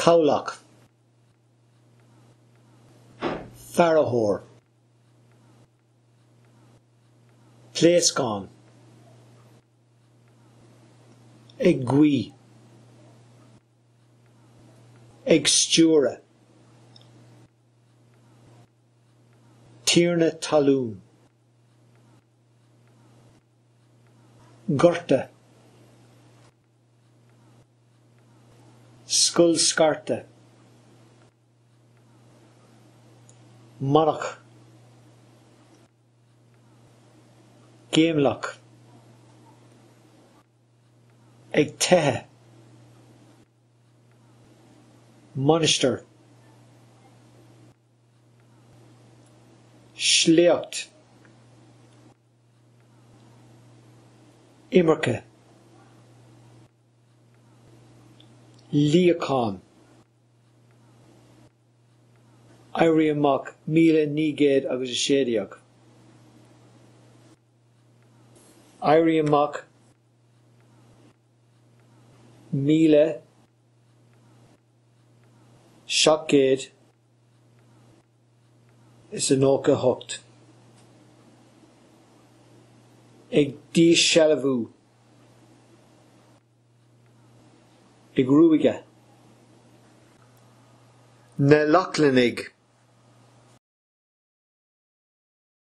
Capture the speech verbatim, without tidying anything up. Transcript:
Cowlach, Farahor, Placegon, Egui, Egstura, Tierna Taloon, Gurta, Skullskarta, Monarch, Gamelock, Egtehe, Monster, Schleocht, Imerke, Leacon, Iriamach, Mila Niged agus Shediach, Iriamach, Mila Shockgate is an Oka Hucht. Eg Di Shalavu, Eg Ruiga, Ne Lachlenig,